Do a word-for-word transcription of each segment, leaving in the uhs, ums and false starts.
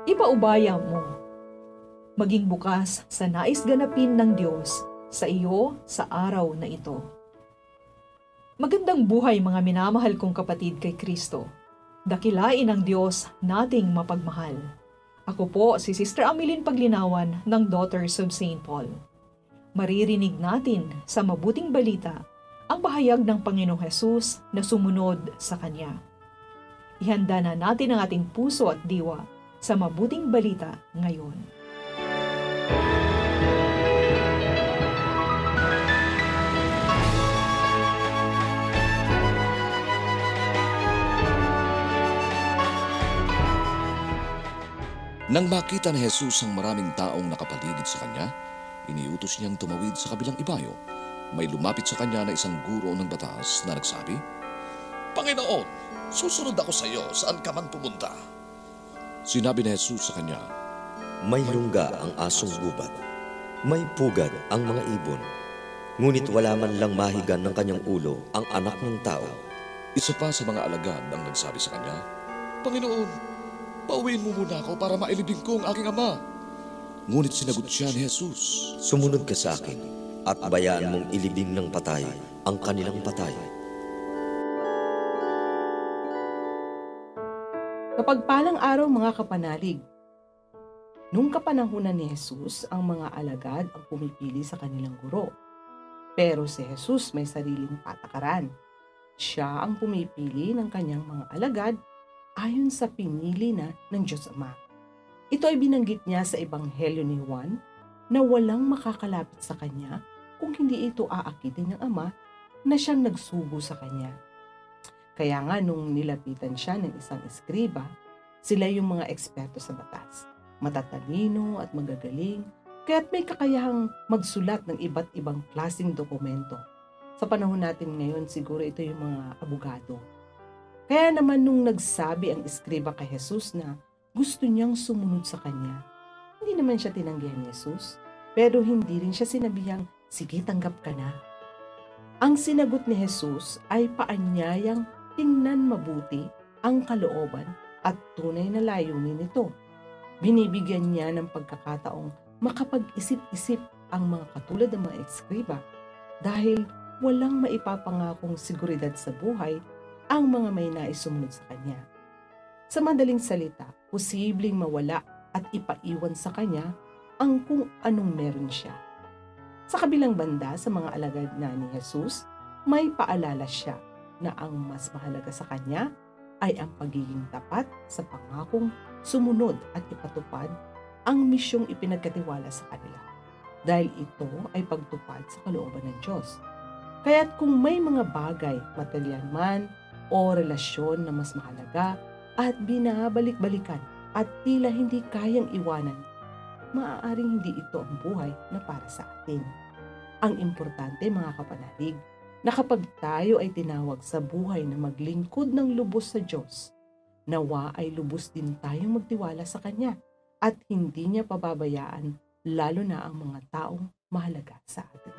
Ipaubaya mo. Maging bukas sa nais ganapin ng Diyos sa iyo sa araw na ito. Magandang buhay mga minamahal kong kapatid kay Kristo. Dakilain ang Diyos nating mapagmahal. Ako po si Sister Amilin Paglinawan ng Daughters of Saint Paul. Maririnig natin sa Mabuting Balita ang pahayag ng Panginoong Hesus na sumunod sa Kanya. Ihanda na natin ang ating puso at diwa sa Mabuting Balita ngayon. Nang makita ni Jesus ang maraming taong nakapaligid sa kanya, iniutos niyang tumawid sa kabilang ibayo. May lumapit sa kanya na isang guro ng batas na nagsabi, "Panginoon, susunod ako sa iyo saan ka man pumunta." Sinabi ni Jesus sa kanya, "May lungga ang asong gubat, may pugad ang mga ibon, ngunit wala man lang mahigan ng kanyang ulo ang anak ng tao." Isa pa sa mga alagad ang nagsabi sa kanya, "Panginoon, pauwiin mo muna ako para mailibing ko ang aking ama." Ngunit sinagot siya ni Jesus, "Sumunod ka sa akin at bayaan mong ilibing ng patay ang kanilang patay." Kapagpalang araw mga kapanalig. Nung kapanahunan ni Jesus, ang mga alagad ang pumipili sa kanilang guro. Pero si Jesus may sariling patakaran. Siya ang pumipili ng kanyang mga alagad ayon sa pinili na ng Diyos Ama. Ito ay binanggit niya sa Ebanghelyo ni Juan na walang makakalapit sa kanya kung hindi ito aakitin ng Ama na siyang nagsugo sa kanya. Kaya nga nung nilapitan siya ng isang eskriba, sila yung mga eksperto sa batas, matatalino at magagaling, kaya't may kakayahang magsulat ng iba't ibang klaseng dokumento. Sa panahon natin ngayon, siguro ito yung mga abogado. Kaya naman nung nagsabi ang eskriba kay Jesus na gusto niyang sumunod sa kanya, hindi naman siya tinanggihan ni Jesus, pero hindi rin siya sinabihang, "Sige, tanggap ka na." Ang sinagot ni Jesus ay paanyayang tingnan mabuti ang kalooban at tunay na layunin nito. Binibigyan niya ng pagkakataong makapag-isip-isip ang mga katulad ng mga eskriba dahil walang maipapangakong seguridad sa buhay ang mga may nais sumunod sa kanya. Sa madaling salita, posibleng mawala at ipaiwan sa kanya ang kung anong meron siya. Sa kabilang banda, sa mga alagad na ni Jesus, may paalala siya na ang mas mahalaga sa kanya ay ang pagiging tapat sa pangakong sumunod at ipatupad ang misyong ipinagkatiwala sa kanila. Dahil ito ay pagtupad sa kalooban ng Diyos. Kaya't kung may mga bagay, material man o relasyon na mas mahalaga at binabalik-balikan at tila hindi kayang iwanan, maaaring hindi ito ang buhay na para sa atin. Ang importante mga kapanalig, na kapag tayo ay tinawag sa buhay na maglingkod ng lubos sa Diyos, nawa ay lubos din tayong magtiwala sa Kanya at hindi niya pababayaan lalo na ang mga taong mahalaga sa atin.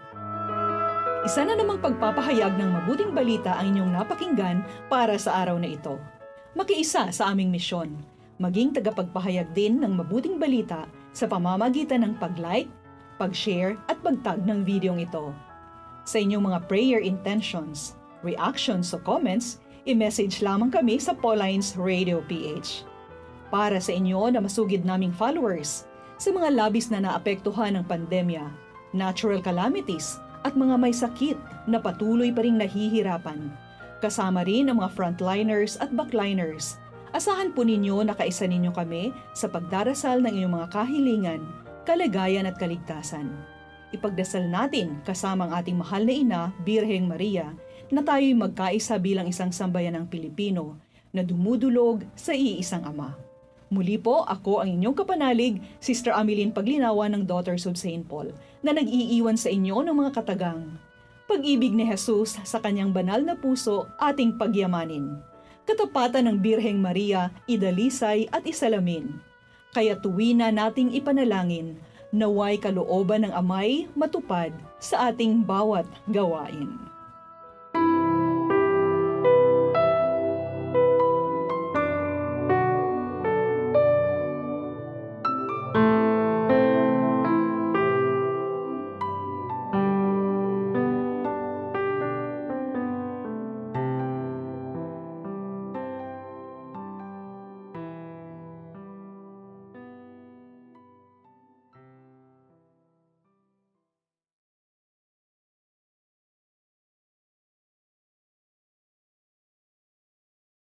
Isa na namang pagpapahayag ng mabuting balita ang inyong napakinggan para sa araw na ito. Makiisa sa aming misyon, maging tagapagpahayag din ng mabuting balita sa pamamagitan ng pag-like, pag-share at pag-tag ng videong ito. Sa inyong mga prayer intentions, reactions o comments, i-message lamang kami sa Paulines Radio P H. Para sa inyo na masugid naming followers, sa mga labis na naapektuhan ng pandemya, natural calamities at mga may sakit na patuloy pa ring nahihirapan, kasama rin ang mga frontliners at backliners, asahan po ninyo na kaisa ninyo kami sa pagdarasal ng inyong mga kahilingan, kalagayan at kaligtasan. Ipagdasal natin kasama ang ating mahal na ina, Birheng Maria, na tayo'y magkaisa bilang isang sambayan ng Pilipino na dumudulog sa iisang Ama. Muli po, ako ang inyong kapanalig, Sister Amilin Paglinawan ng Daughters of Saint Paul, na nag-iiwan sa inyo ng mga katagang. Pag-ibig ni Jesus sa kanyang banal na puso ating pagyamanin. Katapatan ng Birheng Maria, idalisay at isalamin. Kaya tuwi na nating ipanalangin, naway kalooban ng Amay matupad sa ating bawat gawain.